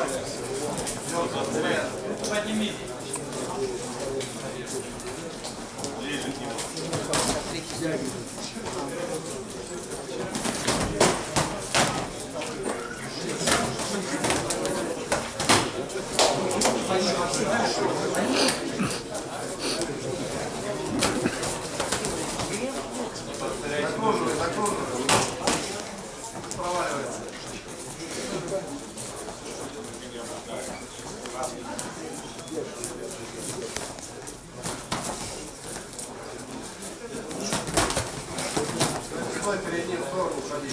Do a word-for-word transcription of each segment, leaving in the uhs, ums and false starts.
Поднимите. Закруживай, закруживай. Проваливается. Стой перед ним, в сторону уходи.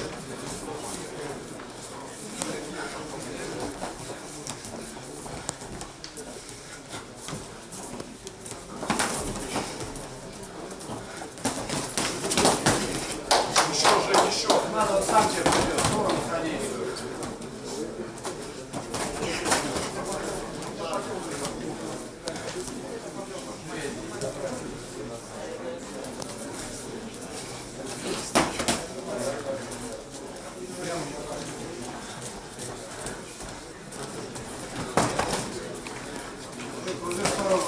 Надо сам тебе придет, в сторону ходи. Крути в сторону.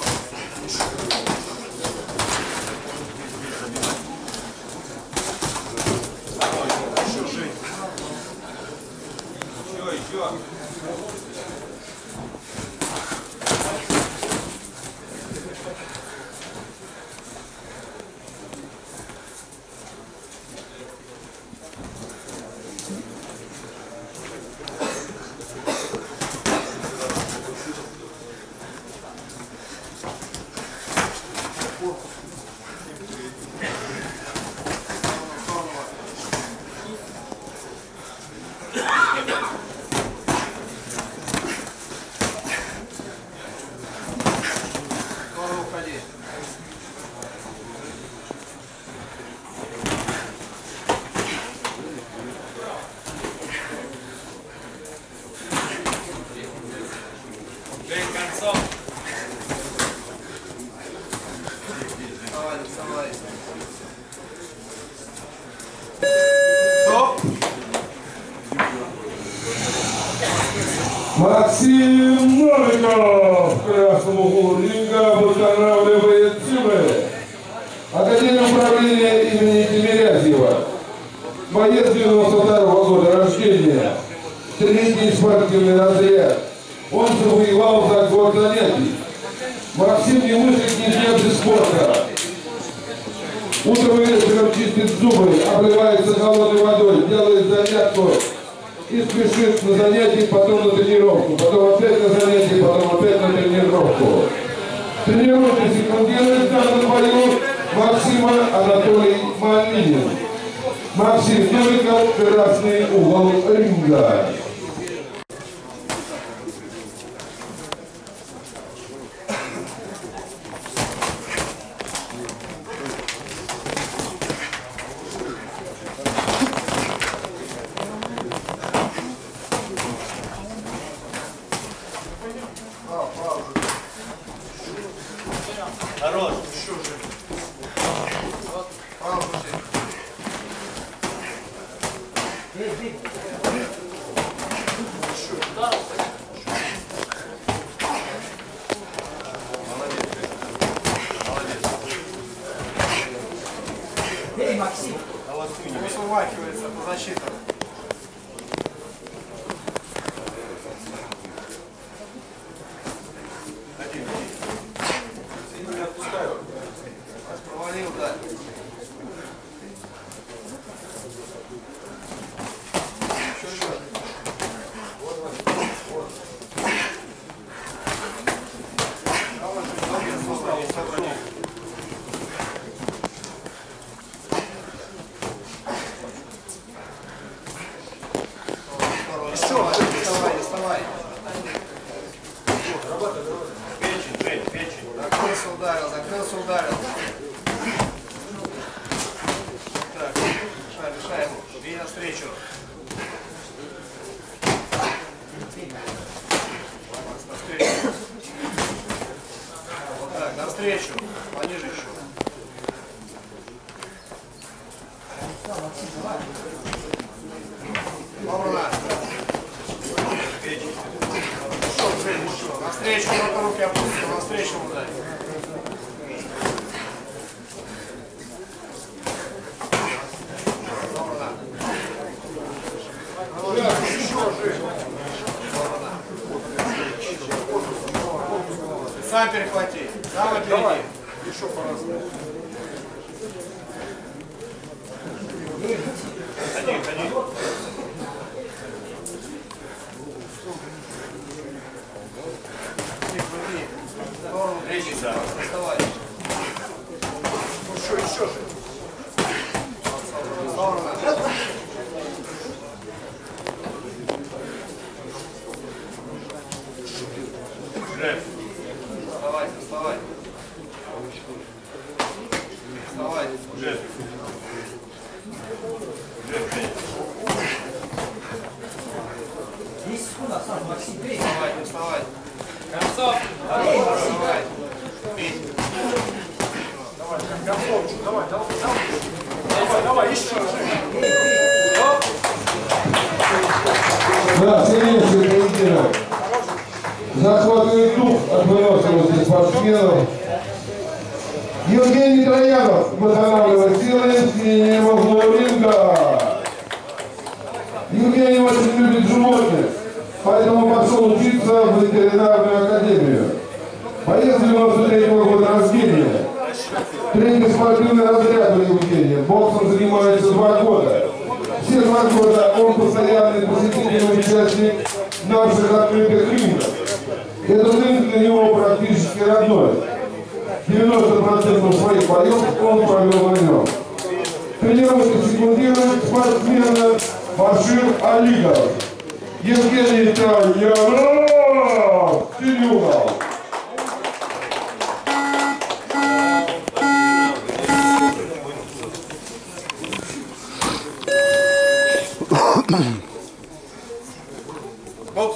Еще. Концом. Давай, вставай. Стоп. Максим Новиков в красном углу ринга восстанавливает силы. Академия управления имени Тимирязева. Боец девяносто второго года рождения. Третий спортивный разряд. Он завоевал за год занятий. Максим не вышел ни из спорта. Утром и вечером чистит зубы, обливается холодной водой, делает зарядку и спешит на занятия, потом на тренировку, потом опять на занятия, потом опять на тренировку. Тренируйтесь и конкурирует в данном бою Максима Анатолий Малинин. Максим Новиков, красный угол ринга. Хорош. Еще же. Право пути. Эй, Максим! Не смывакивается по защитам. Не отпускаю. Провалил, да. Еще еще. Вот, вот. Вот. Давай, ноги состав, сохрани. Доставай, доставай. Печень, печень, печень. Закрылся, ударил, закрылся, ударил. Так, мешай, мешай ему. Бей навстречу. Навстречу. Вот так, навстречу. Пониже еще. Ровно. Навстречу, вот руки опустил, навстречу ударь. Сам перехвати, сам отведи. Еще по-разному. Ходи, ходи. Речица. Доставай. Ну что, еще же. Сторона. Жест. Вставай, вставай. Вставай. Жест. Вставай, не вставай. Концов. Вставай. Давай, Концовчик, давай, давай, давай, давай, еще. Да, сильнейший поединок. Захватывает дух от выносливости спортсменов. Евгений Троянов восстанавливает силы синего угла ринга. Евгений очень любит животных, поэтому пошел учиться в ветеринарную академию. Боец девяносто третьего года рождения. Третий спортивный разряд у Евгения. Боксом занимается два года. Все два года он постоянный посетительный участник наших открытых рингов. Этот рынок для него практически родной. девяносто процентов своих боев он провел на нем. Тренировки секундирует спортсмена Башир Алигов. Евгений Троянов, Синюгов. Бокс.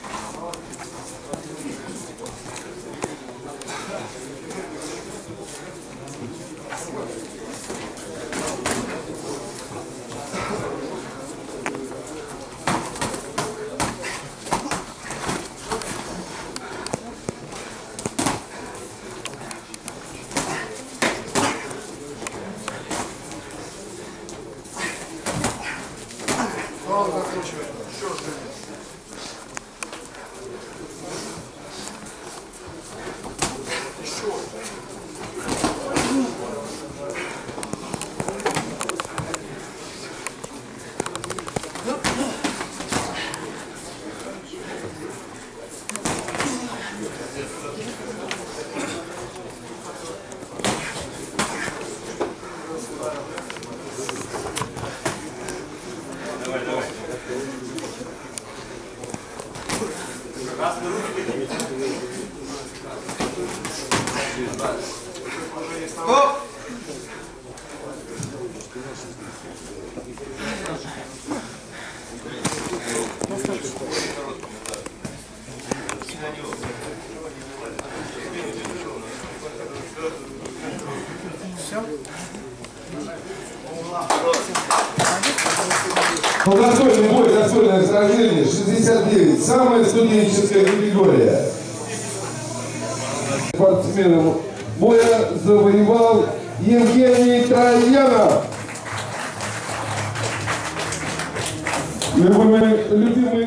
Он закручивает. Еще же. Давай, давай. Красный руки. Стоп! Ну, достойный бой, достойное сражение, шестьдесят девять, самая студенческая категория. Спортсменом боя завоевал Евгений Троянов. Любимые, любимые